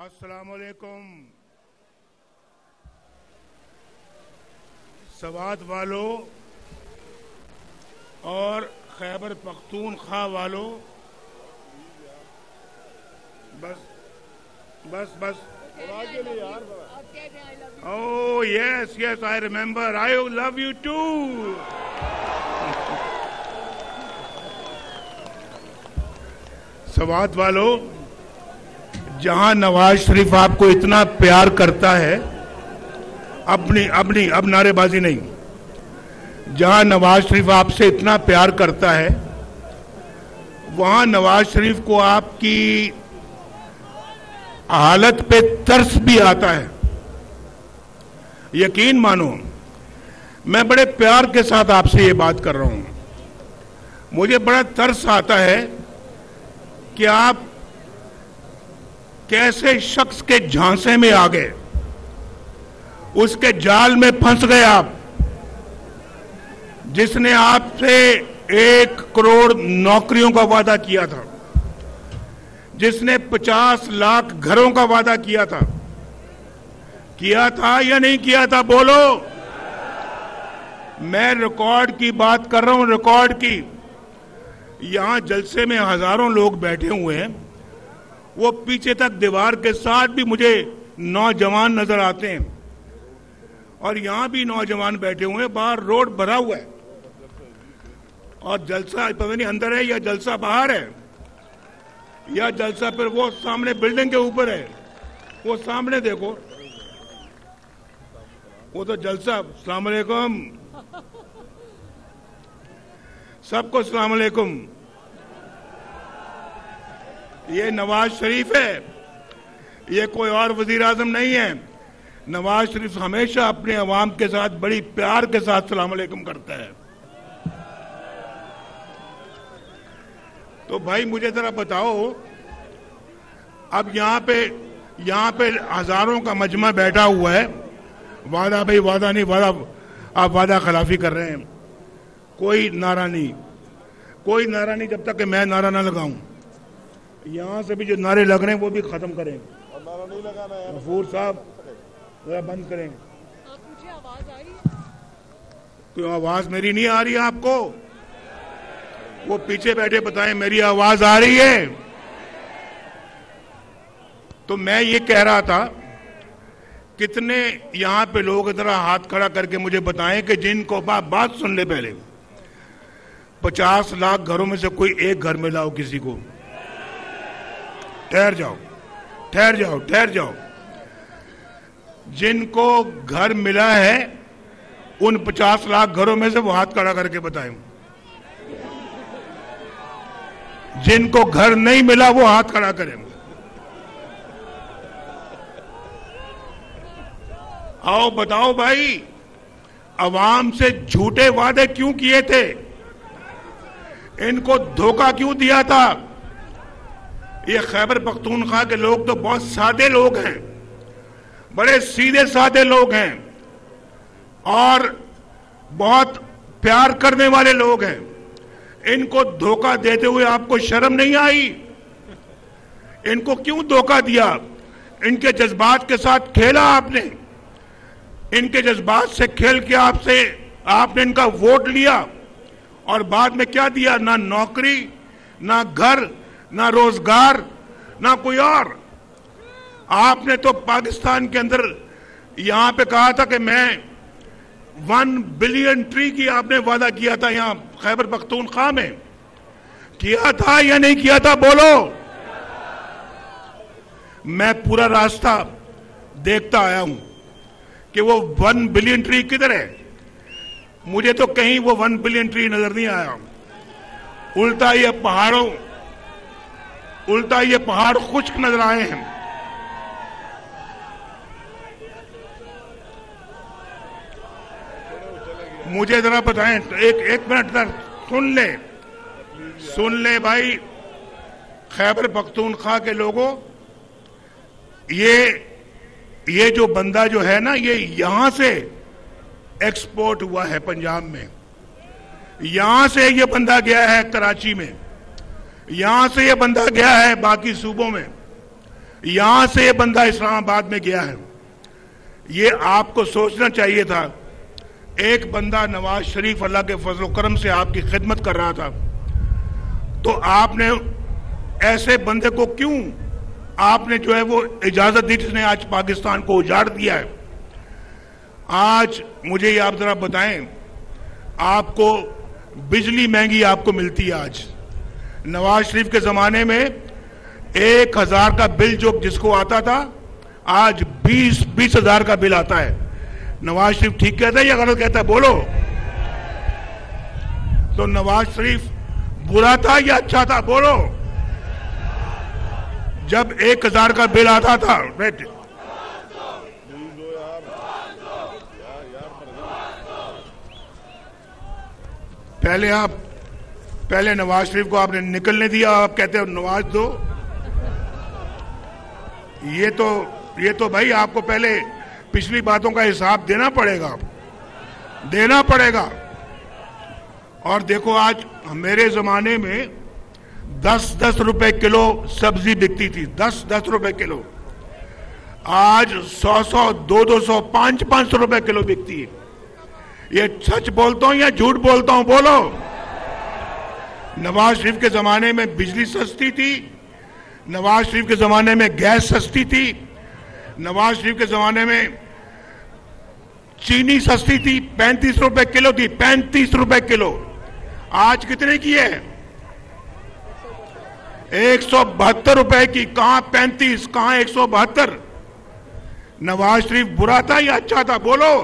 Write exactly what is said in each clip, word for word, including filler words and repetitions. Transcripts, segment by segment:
अस्सलामुअलैकुम। सवात वालों और खैबर पख्तूनख्वा वालों, बस बस बस oh yes yes I remember, I love you too. Swat वालों, जहां नवाज शरीफ आपको इतना प्यार करता है, अपनी अपनी अब नारेबाजी नहीं, जहां नवाज शरीफ आपसे इतना प्यार करता है, वहां नवाज शरीफ को आपकी हालत पे तरस भी आता है। यकीन मानो, मैं बड़े प्यार के साथ आपसे ये बात कर रहा हूं। मुझे बड़ा तरस आता है कि आप कैसे शख्स के झांसे में आ गए, उसके जाल में फंस गए आप, जिसने आपसे एक करोड़ नौकरियों का वादा किया था, जिसने पचास लाख घरों का वादा किया था। किया था या नहीं किया था, बोलो। मैं रिकॉर्ड की बात कर रहा हूं, रिकॉर्ड की। यहां जलसे में हजारों लोग बैठे हुए हैं, वो पीछे तक दीवार के साथ भी मुझे नौजवान नजर आते हैं, और यहां भी नौजवान बैठे हुए हैं। बाहर रोड भरा हुआ है और जलसा पता नहीं अंदर है या जलसा बाहर है, या जलसा फिर वो सामने बिल्डिंग के ऊपर है। वो सामने देखो, वो तो जलसा। अस्सलाम वालेकुम सबको, अस्सलाम वालेकुम। ये नवाज शरीफ है, ये कोई और वजीर आजम नहीं है। नवाज शरीफ हमेशा अपने अवाम के साथ बड़ी प्यार के साथ सलाम अलैकुम करता है। तो भाई मुझे जरा बताओ, अब यहां पे यहां पे हजारों का मजमा बैठा हुआ है। वादा भाई वादा नहीं, वादा आप वादा खिलाफी कर रहे हैं। कोई नारा नहीं, कोई नारा नहीं जब तक कि मैं नारा ना लगाऊं। यहां से भी जो नारे लग रहे हैं वो भी खत्म करें। और नारा नहीं लगाना है गफूर साहब, जरा बंद करें। आप मुझे आवाज आ रही है? क्यों आवाज मेरी नहीं आ रही है आपको? वो पीछे बैठे बताएं मेरी आवाज आ रही है। तो मैं ये कह रहा था, कितने यहां पे लोग इतना हाथ खड़ा करके मुझे बताएं कि जिनको बात बात सुन ले पहले, पचास लाख घरों में से कोई एक घर में लाओ किसी को। ठहर जाओ ठहर जाओ ठहर जाओ जिनको घर मिला है उन पचास लाख घरों में से वो हाथ खड़ा करके बताएं। जिनको घर नहीं मिला वो हाथ खड़ा करें। आओ बताओ भाई, अवाम से झूठे वादे क्यों किए थे? इनको धोखा क्यों दिया था? ये खैबर पख्तूनख्वा के लोग तो बहुत सादे लोग हैं, बड़े सीधे सादे लोग हैं और बहुत प्यार करने वाले लोग हैं। इनको धोखा देते हुए आपको शर्म नहीं आई? इनको क्यों धोखा दिया? इनके जज्बात के साथ खेला आपने, इनके जज्बात से खेल के आपसे आपने इनका वोट लिया, और बाद में क्या दिया? ना नौकरी, ना घर, ना रोजगार, ना कोई और। आपने तो पाकिस्तान के अंदर यहां पे कहा था कि मैं वन बिलियन ट्री की आपने वादा किया था यहां खैबर पख्तूनख्वा में। किया था या नहीं किया था, बोलो। मैं पूरा रास्ता देखता आया हूं कि वो वन बिलियन ट्री किधर है। मुझे तो कहीं वो वन बिलियन ट्री नजर नहीं आया। उल्टा ये पहाड़ों उल्टा ये पहाड़ खुश्क नजर आए हैं। मुझे जरा बताएं, एक एक मिनट तक सुन ले सुन ले भाई। खैबर पख्तूनख्वा के लोगों, ये ये जो बंदा जो है ना, ये यहां से एक्सपोर्ट हुआ है पंजाब में, यहां से ये बंदा गया है कराची में, यहां से ये बंदा गया है बाकी सूबों में। यहां से ये बंदा इस्लामाबाद में गया है। ये आपको सोचना चाहिए था, एक बंदा नवाज शरीफ अल्लाह के फजल करम से आपकी खिदमत कर रहा था, तो आपने ऐसे बंदे को क्यों आपने जो है वो इजाजत दी जिसने आज पाकिस्तान को उजाड़ दिया है। आज मुझे ये आप जरा बताएं, आपको बिजली महंगी आपको मिलती है। आज नवाज शरीफ के जमाने में एक हजार का बिल जो जिसको आता था, आज बीस बीस हजार का बिल आता है। नवाज शरीफ ठीक कहता है या गलत कहता है? बोलो। तो नवाज शरीफ बुरा था या अच्छा था? बोलो। जब एक हजार का बिल आता था, बैठ पहले आप पहले नवाज शरीफ को आपने निकलने दिया, आप कहते हो नवाज दो। ये तो ये तो भाई आपको पहले पिछली बातों का हिसाब देना पड़ेगा, देना पड़ेगा। और देखो, आज मेरे जमाने में दस दस रुपए किलो सब्जी बिकती थी, दस दस रुपए किलो। आज सौ सौ दो दो सौ पांच पांच सौ रुपए किलो बिकती है। ये सच बोलता हूं या झूठ बोलता हूं? बोलो। नवाज शरीफ के जमाने में बिजली सस्ती थी, नवाज शरीफ के जमाने में गैस सस्ती थी, नवाज शरीफ के जमाने में चीनी सस्ती थी, पैंतीस रुपए किलो थी, पैंतीस रुपए किलो। आज कितने की है? एक सौ बहत्तर रुपए की। कहां पैंतीस, कहां एक सौ बहत्तर? नवाज शरीफ बुरा था या अच्छा था? बोलो।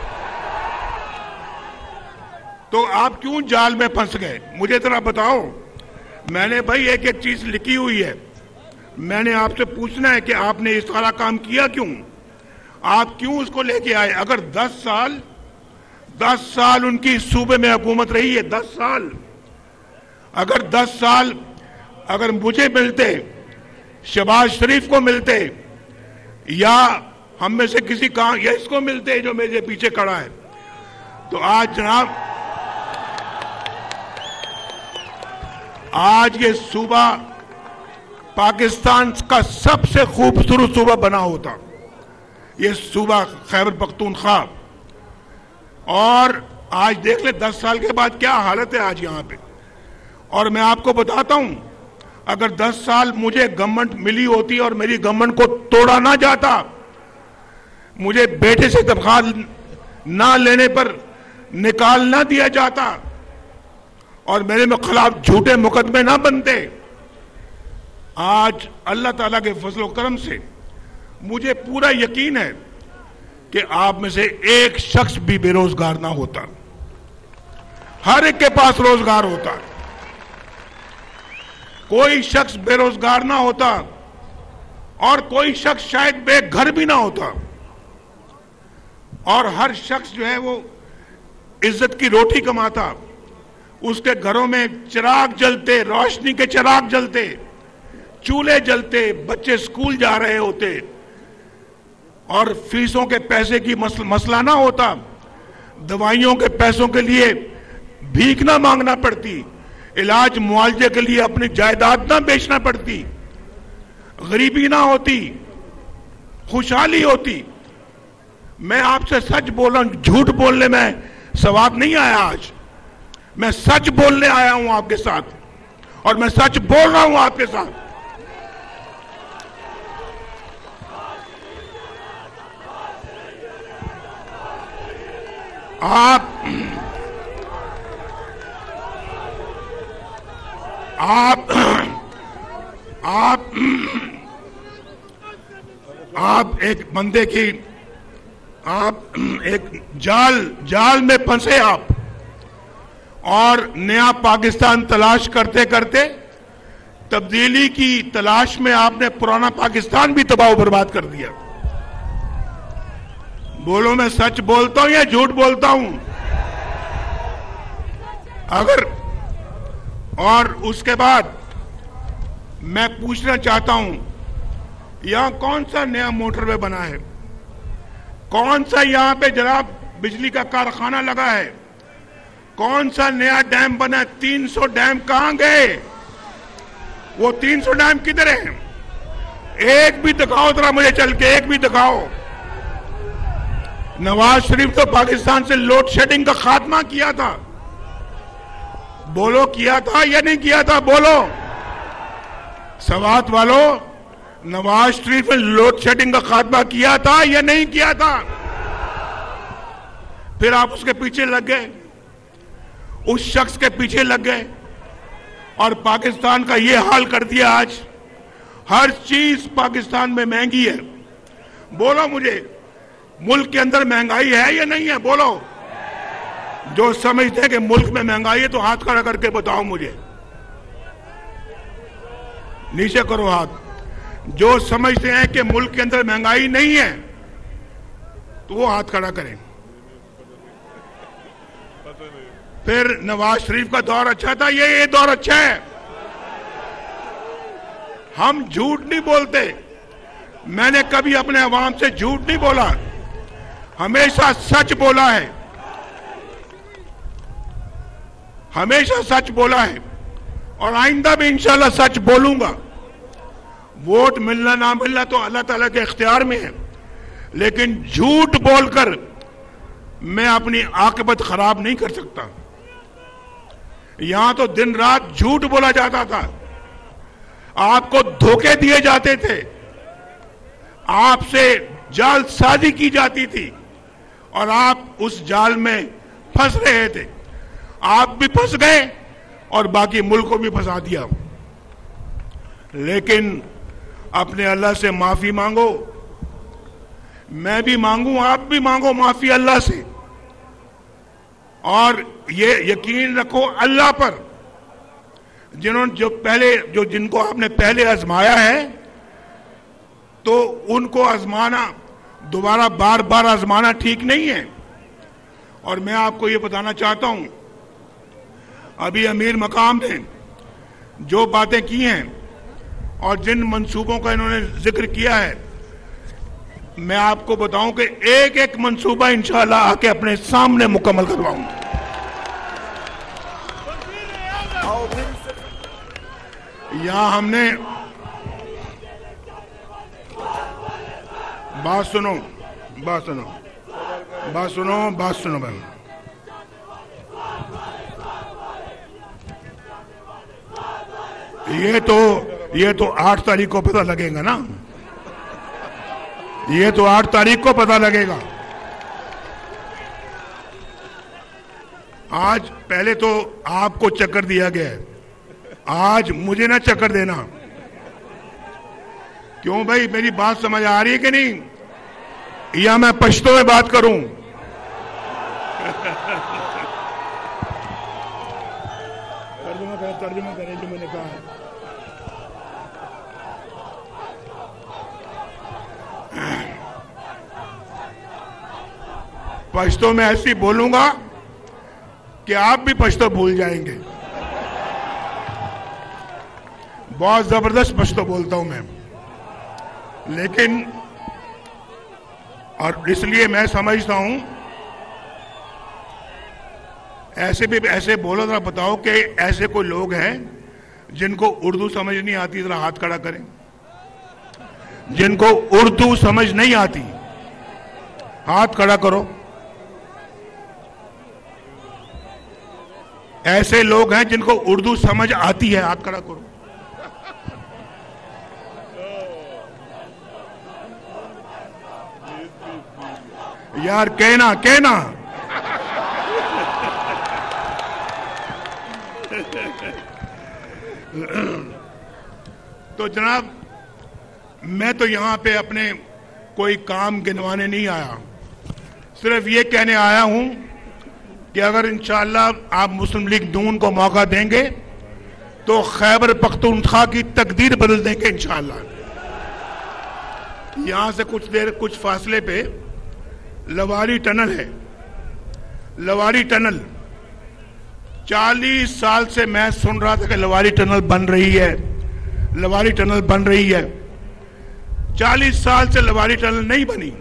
तो आप क्यों जाल में फंस गए, मुझे जरा बताओ। मैंने भाई एक एक चीज लिखी हुई है, मैंने आपसे पूछना है कि आपने इस सारा काम किया क्यों, आप क्यों उसको लेके आए। अगर दस साल दस साल उनकी सूबे में हुकूमत रही है, दस साल अगर दस साल अगर मुझे मिलते, शहबाज शरीफ को मिलते, या हम में से किसी का या इसको मिलते जो मेरे पीछे खड़ा है, तो आज जनाब आज ये सूबा पाकिस्तान का सबसे खूबसूरत सूबा बना होता, ये सूबा खैबर पख्तूनख्वा। और आज देख ले दस साल के बाद क्या हालत है आज यहाँ पे। और मैं आपको बताता हूं, अगर दस साल मुझे गवर्नमेंट मिली होती और मेरी गवर्नमेंट को तोड़ा ना जाता, मुझे बेटे से तनख्वाह ना लेने पर निकाल ना दिया जाता और मेरे में खिलाफ झूठे मुकदमे ना बनते, आज अल्लाह ताला के फजल करम से मुझे पूरा यकीन है कि आप में से एक शख्स भी बेरोजगार ना होता, हर एक के पास रोजगार होता, कोई शख्स बेरोजगार ना होता और कोई शख्स शायद बेघर भी ना होता, और हर शख्स जो है वो इज्जत की रोटी कमाता, उसके घरों में चिराग जलते, रोशनी के चिराग जलते, चूल्हे जलते, बच्चे स्कूल जा रहे होते और फीसों के पैसे की मसल, मसला ना होता, दवाइयों के पैसों के लिए भीख ना मांगना पड़ती, इलाज मुआवजे के लिए अपनी जायदाद ना बेचना पड़ती, गरीबी ना होती, खुशहाली होती। मैं आपसे सच बोल रहा हूं, झूठ बोलने में सवाब नहीं आया। आज मैं सच बोलने आया हूं आपके साथ और मैं सच बोल रहा हूं आपके साथ। आप आप आप आप एक बंदे की आप एक जाल जाल में फंसे आप, और नया पाकिस्तान तलाश करते करते तब्दीली की तलाश में आपने पुराना पाकिस्तान भी तबाह बर्बाद कर दिया। बोलो, मैं सच बोलता हूं या झूठ बोलता हूं? अगर और उसके बाद मैं पूछना चाहता हूं, यहां कौन सा नया मोटरवे बना है, कौन सा यहां पे जनाब बिजली का कारखाना लगा है, कौन सा नया डैम बना? तीन सौ डैम कहां गए? वो तीन सौ डैम किधर हैं? एक भी दिखाओ जरा मुझे चल के, एक भी दिखाओ। नवाज शरीफ तो पाकिस्तान से लोड शेडिंग का खात्मा किया था, बोलो किया था या नहीं किया था? बोलो सवात वालों, नवाज शरीफ ने लोड शेडिंग का खात्मा किया था या नहीं किया था? फिर आप उसके पीछे लग गए, उस शख्स के पीछे लग गए और पाकिस्तान का ये हाल कर दिया। आज हर चीज पाकिस्तान में महंगी है। बोलो मुझे, मुल्क के अंदर महंगाई है या नहीं है? बोलो। जो समझते हैं कि मुल्क में महंगाई है तो हाथ खड़ा करके बताओ मुझे, नीचे करो हाथ। जो समझते हैं कि मुल्क के अंदर महंगाई नहीं है तो वो हाथ खड़ा करें। फिर नवाज शरीफ का दौर अच्छा था, ये ये दौर अच्छा है। हम झूठ नहीं बोलते, मैंने कभी अपने अवाम से झूठ नहीं बोला, हमेशा सच बोला है, हमेशा सच बोला है और आइंदा भी इंशाल्लाह सच बोलूंगा। वोट मिलना ना मिलना तो अल्लाह ताला के इख्तियार में है, लेकिन झूठ बोलकर मैं अपनी आकबत खराब नहीं कर सकता। यहां तो दिन रात झूठ बोला जाता था, आपको धोखे दिए जाते थे, आपसे जालसाजी की जाती थी और आप उस जाल में फंस रहे थे। आप भी फंस गए और बाकी मुल्क को भी फंसा दिया। लेकिन अपने अल्लाह से माफी मांगो, मैं भी मांगू, आप भी मांगो माफी अल्लाह से, और ये यकीन रखो अल्लाह पर, जिन्होंने जो पहले जो जिनको आपने पहले आजमाया है तो उनको आजमाना दोबारा बार बार आजमाना ठीक नहीं है। और मैं आपको ये बताना चाहता हूं, अभी अमीर मकाम ने जो बातें की हैं और जिन मंसूबों का इन्होंने जिक्र किया है, मैं आपको बताऊं कि एक एक मंसूबा इंशाअल्लाह आके अपने सामने मुकम्मल करवाऊंगा। यहां हमने बात सुनो बात सुनो बात सुनो बात सुनो भाई, ये तो ये तो आठ तारीख को पता लगेगा ना, ये तो आठ तारीख को पता लगेगा। आज पहले तो आपको चक्कर दिया गया है, आज मुझे ना चक्कर देना। क्यों भाई, मेरी बात समझ आ रही है कि नहीं, या मैं पश्तो में बात करूं? तर्जुमा करें, तर्जुमा करें जो मैंने कहा है। पश्तो में ऐसी बोलूंगा कि आप भी पश्तो भूल जाएंगे। बहुत जबरदस्त पश्तो बोलता हूं मैं, लेकिन और इसलिए मैं समझता हूं ऐसे भी ऐसे बोलो, जरा बताओ कि ऐसे कोई लोग हैं जिनको उर्दू समझ नहीं आती, जरा हाथ खड़ा करें। जिनको उर्दू समझ नहीं आती हाथ खड़ा करो। ऐसे लोग हैं जिनको उर्दू समझ आती है, हाथ खड़ा करो। यार कहना कहना तो जनाब, मैं तो यहां पे अपने कोई काम गिनवाने नहीं आया, सिर्फ ये कहने आया हूं कि अगर इंशाअल्लाह आप मुस्लिम लीग नून को मौका देंगे तो खैबर पख्तूनख्वा की तकदीर बदल देंगे इंशाअल्लाह। यहां से कुछ देर कुछ फासले पे लवारी टनल है। लवारी टनल चालीस साल से मैं सुन रहा था कि लवारी टनल बन रही है, लवारी टनल बन रही है। चालीस साल से लवारी टनल नहीं बनी।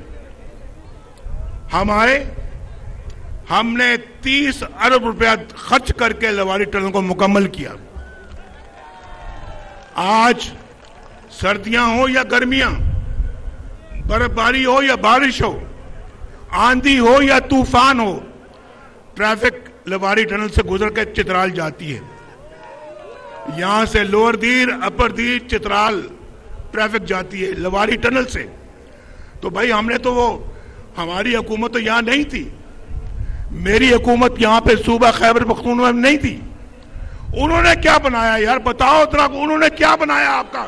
हम आए, हमने तीस अरब रुपया खर्च करके लवारी टनल को मुकम्मल किया। आज सर्दियां हो या गर्मियां, बर्फबारी हो या बारिश हो, आंधी हो या तूफान हो, ट्रैफिक लवारी टनल से गुजर कर चित्राल जाती है। यहां से लोअर दीर, अपर दीर, चित्राल ट्रैफिक जाती है लवारी टनल से। तो भाई हमने तो वो, हमारी हुकूमत तो यहां नहीं थी, मेरी हुकूमत यहां पे सूबा खैबर पख्तूनख्वा में नहीं थी। उन्होंने क्या बनाया यार, बताओ जरा, उन्होंने क्या बनाया आपका?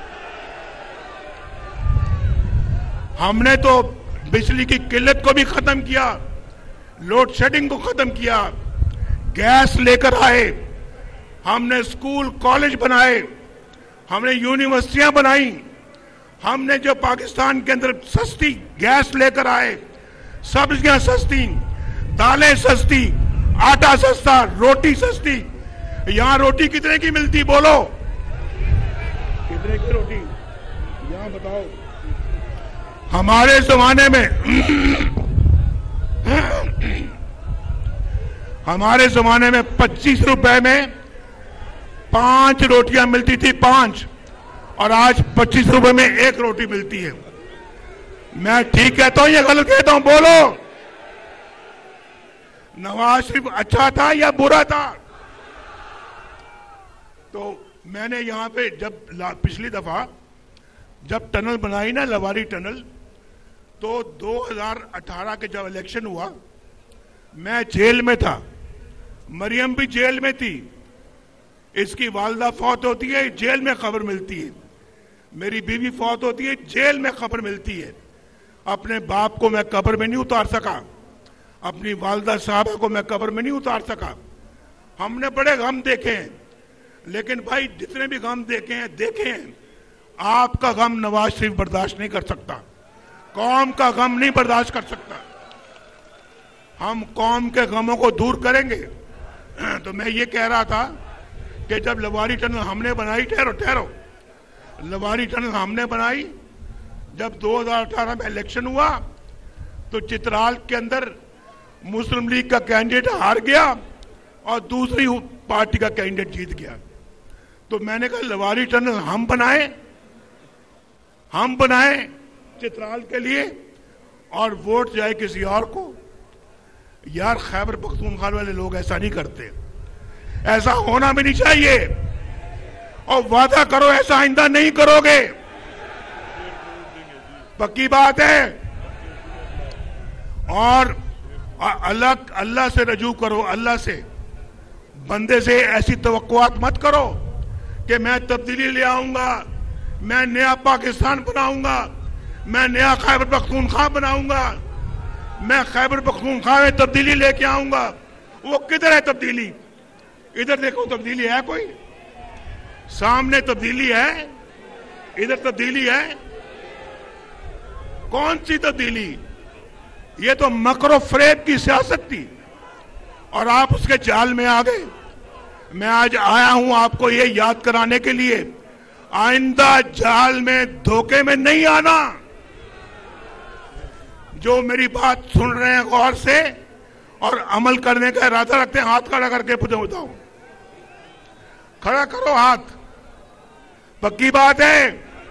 हमने तो बिजली की किल्लत को भी खत्म किया, लोड शेडिंग को खत्म किया, गैस लेकर आए, हमने स्कूल कॉलेज बनाए, हमने यूनिवर्सिटियां बनाई, हमने जो पाकिस्तान के अंदर सस्ती गैस लेकर आए, सब्जियां सस्ती, दालें सस्ती, आटा सस्ता, रोटी सस्ती। यहां रोटी कितने की मिलती बोलो? कितने की रोटी यहां बताओ? हमारे जमाने में हमारे जमाने में पच्चीस रुपए में पांच रोटियां मिलती थी, पांच, और आज पच्चीस रुपए में एक रोटी मिलती है। मैं ठीक कहता हूं या गलत कहता हूं बोलो? नवाज शरीफ अच्छा था या बुरा था? तो मैंने यहां पे जब पिछली दफा जब टनल बनाई ना, लवारी टनल, तो दो हज़ार अठारह के जब इलेक्शन हुआ, मैं जेल में था, मरियम भी जेल में थी, इसकी वालदा फौत होती है, जेल में खबर मिलती है, मेरी बीवी फौत होती है, जेल में खबर मिलती है। अपने बाप को मैं कब्र में नहीं उतार सका, अपनी वालदा साहबा को मैं कब्र में नहीं उतार सका। हमने बड़े गम देखे हैं, लेकिन भाई जितने भी गम देखे हैं देखे हैं, आपका गम नवाज शरीफ बर्दाश्त नहीं कर सकता, कौम का गम नहीं बर्दाश्त कर सकता। हम कौम के गमों को दूर करेंगे। तो मैं ये कह रहा था कि जब लवारी टनल हमने बनाई, ठहरो ठहरो, लवारी टनल हमने बनाई, जब दो हज़ार अठारह में इलेक्शन हुआ तो चित्राल के अंदर मुस्लिम लीग का कैंडिडेट हार गया और दूसरी पार्टी का कैंडिडेट जीत गया। तो मैंने कहा लवारी टनल हम बनाए, हम बनाए चित्राल के लिए, और वोट जाए किसी और को। यार खैबर पख्तूनख्वा वाले लोग ऐसा नहीं करते, ऐसा होना भी नहीं चाहिए, और वादा करो ऐसा आइंदा नहीं करोगे, पक्की बात है। और अल्लाह अल्लाह से रजू करो, अल्लाह से, बंदे से ऐसी तवक्कुआत मत करो कि मैं तब्दीली ले आऊंगा, मैं नया पाकिस्तान बनाऊंगा, मैं नया खैबर पख्तूनख्वा बनाऊंगा, मैं खैबर पख्तूनख्वा में तब्दीली लेके आऊंगा। वो किधर है तब्दीली? इधर देखो, तब्दीली है कोई? सामने तब्दीली है, इधर तब्दीली है? कौन सी तब्दीली? ये तो मकरो फरेब की सियासत थी और आप उसके जाल में आ गए। मैं आज आया हूं आपको ये याद कराने के लिए, आइंदा जाल में, धोखे में नहीं आना। जो मेरी बात सुन रहे हैं गौर से और अमल करने का इरादा रखते हैं, हाथ खड़ा करके पूछो, बताओ, खड़ा करो हाथ। पक्की बात है?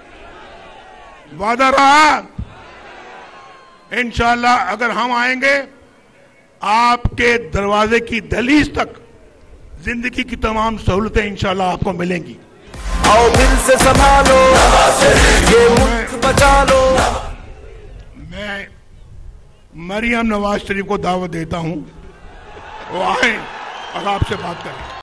वादा रहा? इंशाल्लाह अगर हम आएंगे, आपके दरवाजे की दहलीज तक जिंदगी की तमाम सहूलतें इंशाल्लाह आपको मिलेंगी। आओ दिल से संभालो, ये मुल्क बचा लो। मैं मरियम नवाज शरीफ को दावत देता हूं, वो आए और आपसे बात करें।